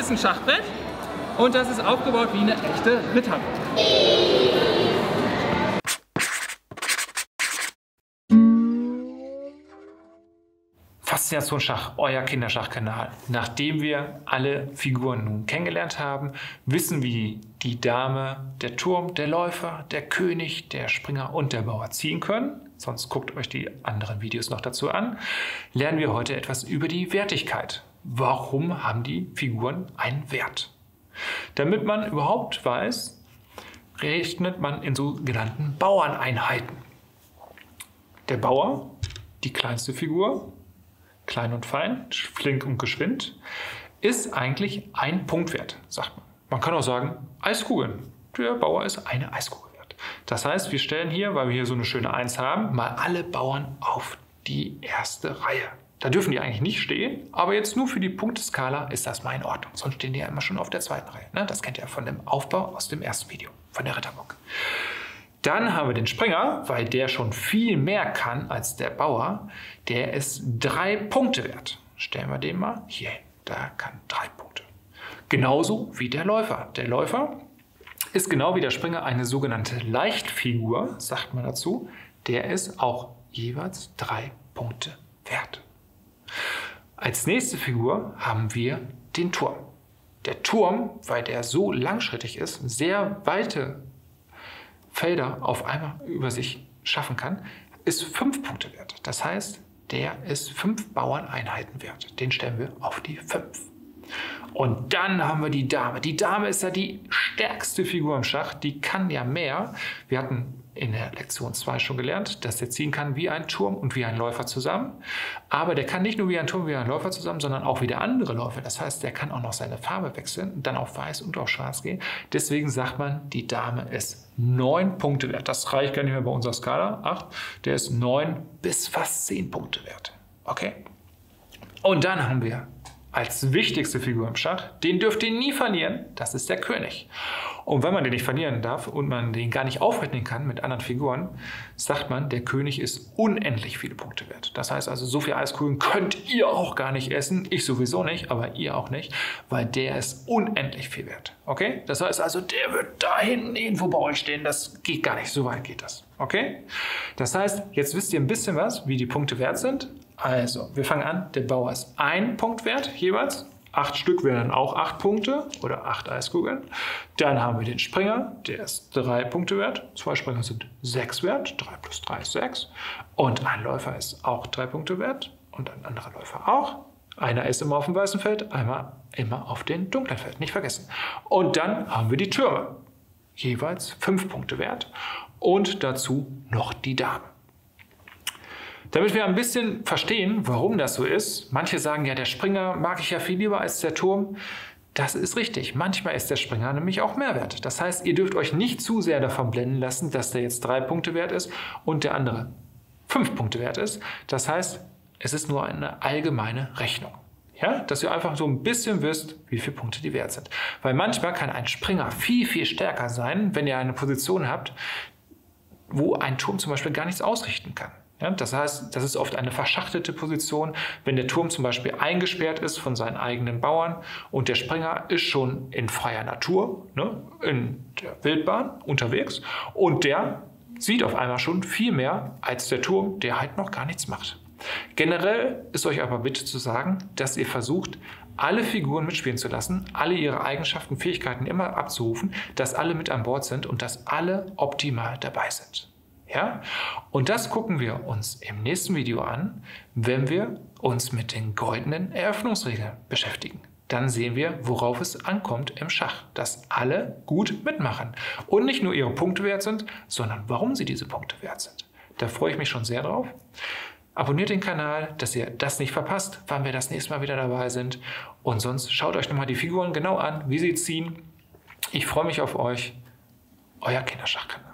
ist ein Schachbrett und das ist aufgebaut wie eine echte Ritterburg. Faszination Schach, euer Kinderschachkanal. Nachdem wir alle Figuren nun kennengelernt haben, wissen wie die Dame, der Turm, der Läufer, der König, der Springer und der Bauer ziehen können, sonst guckt euch die anderen Videos noch dazu an, lernen wir heute etwas über die Wertigkeit. Warum haben die Figuren einen Wert? Damit man überhaupt weiß, rechnet man in sogenannten Bauerneinheiten. Der Bauer, die kleinste Figur, klein und fein, flink und geschwind, ist eigentlich ein Punktwert, sagt man. Man kann auch sagen, Eiskugeln. Der Bauer ist eine Eiskugel wert. Das heißt, wir stellen hier, weil wir hier so eine schöne 1 haben, mal alle Bauern auf die erste Reihe. Da dürfen die eigentlich nicht stehen, aber jetzt nur für die Punkteskala ist das mal in Ordnung. Sonst stehen die ja immer schon auf der zweiten Reihe. Ne? Das kennt ihr von dem Aufbau aus dem ersten Video, von der Ritterburg. Dann haben wir den Springer, weil der schon viel mehr kann als der Bauer. Der ist 3 Punkte wert. Stellen wir den mal hier hin. Der kann 3 Punkte. Genauso wie der Läufer. Der Läufer ist genau wie der Springer eine sogenannte Leichtfigur, sagt man dazu. Der ist auch jeweils 3 Punkte wert. Als nächste Figur haben wir den Turm. Der Turm, weil der so langschrittig ist, sehr weite Felder auf einmal über sich schaffen kann, ist 5 Punkte wert. Das heißt, der ist 5 Bauerneinheiten wert. Den stellen wir auf die 5. Und dann haben wir die Dame. Die Dame ist ja die stärkste Figur im Schach. Die kann ja mehr. Wir hatten in der Lektion 2 schon gelernt, dass der ziehen kann wie ein Turm und wie ein Läufer zusammen. Aber der kann nicht nur wie ein Turm, wie ein Läufer zusammen, sondern auch wie der andere Läufer. Das heißt, der kann auch noch seine Farbe wechseln und dann auf weiß und auf schwarz gehen. Deswegen sagt man, die Dame ist 9 Punkte wert. Das reicht gar nicht mehr bei unserer Skala. 8. Der ist 9 bis fast 10 Punkte wert. Okay? Und dann haben wir als wichtigste Figur im Schach, den dürft ihr nie verlieren, das ist der König. Und wenn man den nicht verlieren darf und man den gar nicht aufrechnen kann mit anderen Figuren, sagt man, der König ist unendlich viele Punkte wert. Das heißt also, so viel Eiskugeln könnt ihr auch gar nicht essen, ich sowieso nicht, aber ihr auch nicht, weil der ist unendlich viel wert. Okay? Das heißt also, der wird da hinten irgendwo bei euch stehen, das geht gar nicht, so weit geht das. Okay? Das heißt, jetzt wisst ihr ein bisschen was, wie die Punkte wert sind. Also, wir fangen an, der Bauer ist 1 Punkt wert jeweils. 8 Stück wären dann auch 8 Punkte oder 8 Eiskugeln. Dann haben wir den Springer, der ist 3 Punkte wert. 2 Springer sind 6 wert. 3 plus 3 ist 6. Und ein Läufer ist auch 3 Punkte wert. Und ein anderer Läufer auch. Einer ist immer auf dem weißen Feld, einmal immer auf dem dunklen Feld. Nicht vergessen. Und dann haben wir die Türme. Jeweils 5 Punkte wert. Und dazu noch die Dame. Damit wir ein bisschen verstehen, warum das so ist, manche sagen, ja, der Springer mag ich ja viel lieber als der Turm. Das ist richtig. Manchmal ist der Springer nämlich auch mehr wert. Das heißt, ihr dürft euch nicht zu sehr davon blenden lassen, dass der jetzt 3 Punkte wert ist und der andere 5 Punkte wert ist. Das heißt, es ist nur eine allgemeine Rechnung. Ja, dass ihr einfach so ein bisschen wisst, wie viele Punkte die wert sind. Weil manchmal kann ein Springer viel, viel stärker sein, wenn ihr eine Position habt, wo ein Turm zum Beispiel gar nichts ausrichten kann. Ja, das heißt, das ist oft eine verschachtelte Position, wenn der Turm zum Beispiel eingesperrt ist von seinen eigenen Bauern und der Springer ist schon in freier Natur, ne, in der Wildbahn unterwegs und der sieht auf einmal schon viel mehr als der Turm, der halt noch gar nichts macht. Generell ist euch aber bitte zu sagen, dass ihr versucht, alle Figuren mitspielen zu lassen, alle ihre Eigenschaften, Fähigkeiten immer abzurufen, dass alle mit an Bord sind und dass alle optimal dabei sind. Ja? Und das gucken wir uns im nächsten Video an, wenn wir uns mit den goldenen Eröffnungsregeln beschäftigen. Dann sehen wir, worauf es ankommt im Schach, dass alle gut mitmachen und nicht nur ihre Punkte wert sind, sondern warum sie diese Punkte wert sind. Da freue ich mich schon sehr drauf. Abonniert den Kanal, dass ihr das nicht verpasst, wann wir das nächste Mal wieder dabei sind. Und sonst schaut euch nochmal die Figuren genau an, wie sie ziehen. Ich freue mich auf euch. Euer Kinderschachkanal.